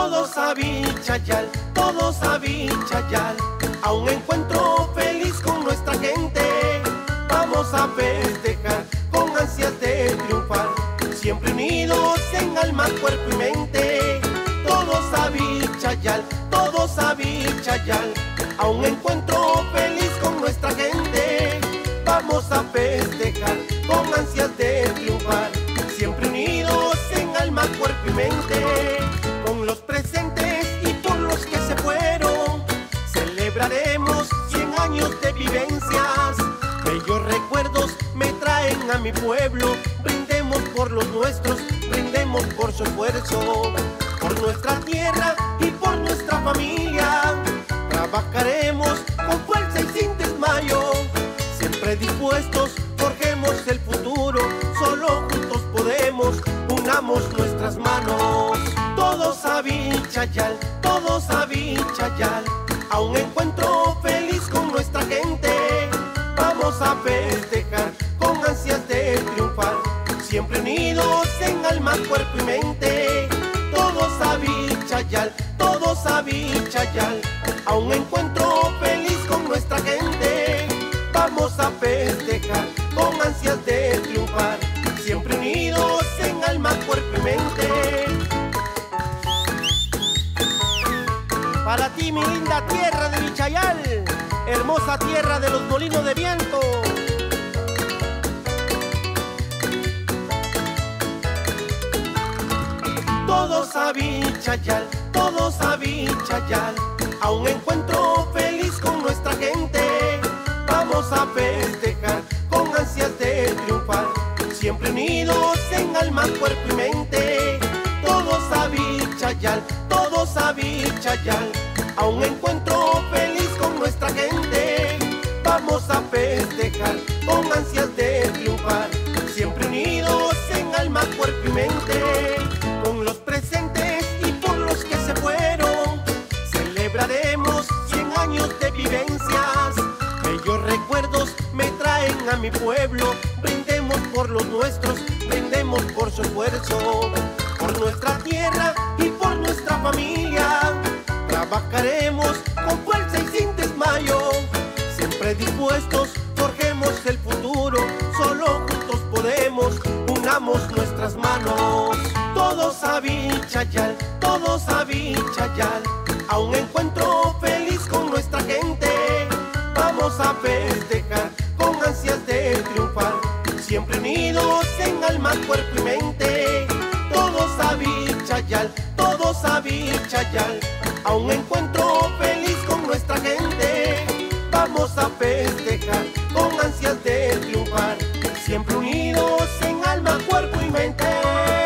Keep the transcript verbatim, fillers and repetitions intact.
Todos a Vichayal, todos a Vichayal, a un encuentro feliz con nuestra gente. Vamos a festejar con ansias de triunfar, siempre unidos en alma, cuerpo y mente. Todos a Vichayal, todos a Vichayal, a un encuentro feliz con nuestra gente. Vamos a festejar con ansias de triunfar, siempre unidos en alma, cuerpo y mente. Con los presentes y por los que se fueron, celebraremos cien años de vivencias. Bellos recuerdos me traen a mi pueblo. Brindemos por los nuestros, brindemos por su esfuerzo, por nuestra tierra y por nuestra familia. Trabajaremos con fuerza y sin desmayo, siempre dispuestos, forjemos el futuro. Solo juntos podemos, unamos nuestras manos. Todos a Vichayal, todos a Vichayal, a un encuentro feliz con nuestra gente. Vamos a festejar con ansias de triunfar, siempre unidos en alma, cuerpo y mente. Todos a Vichayal, todos a Vichayal, a un encuentro feliz con nuestra gente. Vamos a festejar con ansias de triunfar, siempre unidos en alma, cuerpo y mente. Para ti, mi linda tierra de Vichayal, hermosa tierra de los molinos de viento. Todos a Vichayal, todos a Vichayal, a un encuentro feliz con nuestra gente. Vamos a festejar con ansias de triunfar, siempre unidos en alma, cuerpo y mente. Todos a Vichayal, todos a Vichayal, a un encuentro feliz con nuestra gente. Vamos a festejar con ansias de triunfar, siempre unidos en alma, cuerpo y mente. Con los presentes y por los que se fueron, celebraremos cien años de vivencias. Bellos recuerdos me traen a mi pueblo. Brindemos por los nuestros, brindemos por su esfuerzo, por nuestra tierra y por nuestra familia. Trabajaremos con fuerza y sin desmayo, siempre dispuestos, forjemos el futuro. Solo juntos podemos, unamos nuestras manos. Todos a Vichayal, todos a Vichayal, a un encuentro feliz con nuestra gente. Vamos a festejar con ansias de triunfar, siempre unidos en alma, cuerpo y mente. Todos a Vichayal, todos a Vichayal, a un encuentro feliz con nuestra gente. Vamos a festejar con ansias de triunfar, siempre unidos en alma, cuerpo y mente.